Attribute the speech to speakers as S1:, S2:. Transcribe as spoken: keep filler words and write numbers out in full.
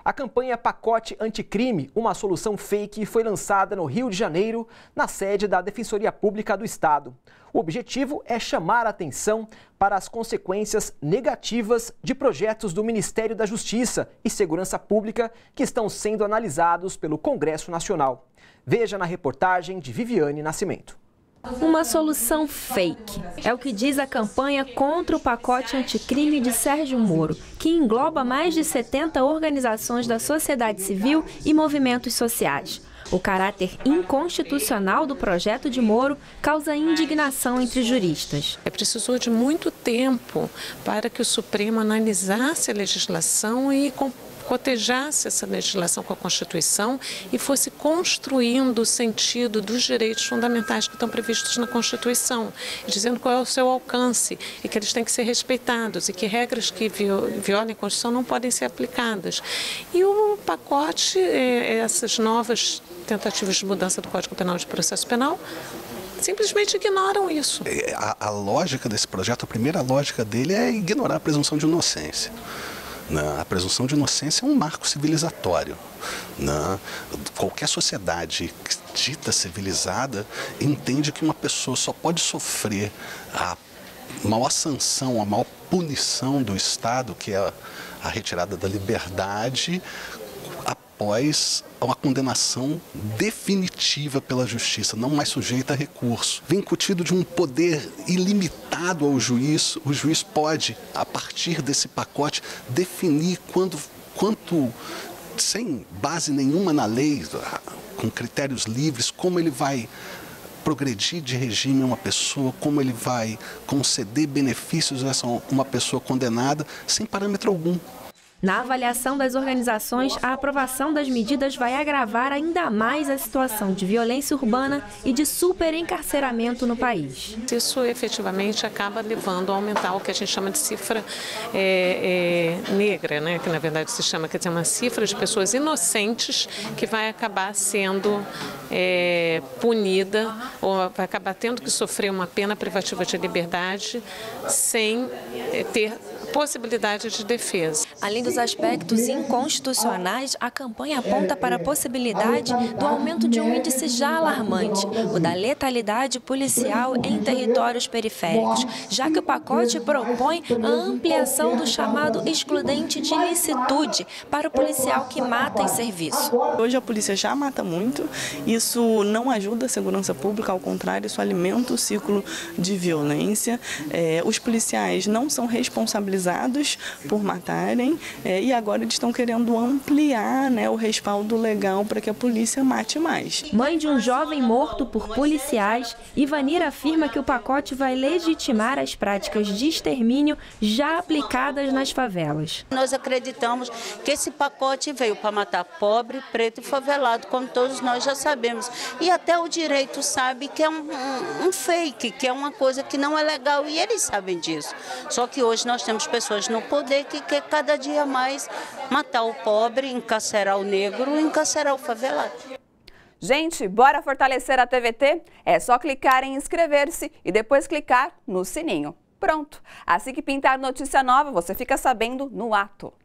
S1: A campanha Pacote Anticrime, uma solução fake, foi lançada no Rio de Janeiro, na sede da Defensoria Pública do Estado. O objetivo é chamar a atenção para as consequências negativas de projetos do Ministério da Justiça e Segurança Pública que estão sendo analisados pelo Congresso Nacional. Veja na reportagem de Viviane Nascimento.
S2: Uma solução fake. É o que diz a campanha contra o pacote anticrime de Sérgio Moro, que engloba mais de setenta organizações da sociedade civil e movimentos sociais. O caráter inconstitucional do projeto de Moro causa indignação entre juristas.
S3: É precisou de muito tempo para que o Supremo analisasse a legislação e cotejasse essa legislação com a Constituição e fosse construindo o sentido dos direitos fundamentais que estão previstos na Constituição, dizendo qual é o seu alcance e que eles têm que ser respeitados e que regras que violem a Constituição não podem ser aplicadas. E o pacote, essas novas tentativas de mudança do Código Penal de Processo Penal, simplesmente ignoram isso.
S4: A, a lógica desse projeto, a primeira lógica dele é ignorar a presunção de inocência. A presunção de inocência é um marco civilizatório. Qualquer sociedade dita civilizada entende que uma pessoa só pode sofrer a maior sanção, a maior punição do Estado, que é a retirada da liberdade, após uma condenação definitiva pela justiça, não mais sujeita a recurso. Vem incutido de um poder ilimitado ao juiz. O juiz pode, a partir desse pacote, definir quando, quanto, sem base nenhuma na lei, com critérios livres, como ele vai progredir de regime a uma pessoa, como ele vai conceder benefícios a uma pessoa condenada, sem parâmetro algum.
S2: Na avaliação das organizações, a aprovação das medidas vai agravar ainda mais a situação de violência urbana e de superencarceramento no país.
S3: Isso efetivamente acaba levando a aumentar o que a gente chama de cifra é, é, negra, né? Que na verdade se chama, quer dizer, uma cifra de pessoas inocentes que vai acabar sendo é, punida ou vai acabar tendo que sofrer uma pena privativa de liberdade sem é, ter possibilidade de defesa.
S2: Além dos aspectos inconstitucionais, a campanha aponta para a possibilidade do aumento de um índice já alarmante, o da letalidade policial em territórios periféricos, já que o pacote propõe a ampliação do chamado excludente de ilicitude para o policial que mata em serviço.
S5: Hoje a polícia já mata muito, isso não ajuda a segurança pública, ao contrário, isso alimenta o ciclo de violência. É, os policiais não são responsabilizados por matarem é, e agora eles estão querendo ampliar, né, o respaldo legal para que a polícia mate mais.
S2: Mãe de um jovem morto por policiais, Ivanir afirma que o pacote vai legitimar as práticas de extermínio já aplicadas nas favelas.
S6: Nós acreditamos que esse pacote veio para matar pobre, preto e favelado, como todos nós já sabemos. E até o direito sabe que é um, um, um fake, que é uma coisa que não é legal e eles sabem disso. Só que hoje nós temos pessoas no poder que quer cada dia mais matar o pobre, encarcerar o negro, encarcerar o favelado.
S7: Gente, bora fortalecer a T V T? É só clicar em inscrever-se e depois clicar no sininho. Pronto! Assim que pintar notícia nova, você fica sabendo no ato.